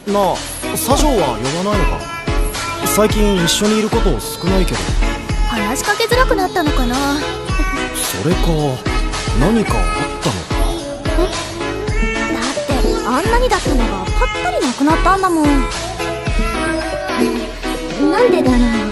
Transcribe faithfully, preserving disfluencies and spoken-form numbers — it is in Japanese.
なあ、左丞は呼ばないのか？最近一緒にいること少ないけど。 話しかけづらくなったのかな。 それか何かあったのか。 え？だってあんなにだったのがぱったりなくなったんだもん。なんでだろう。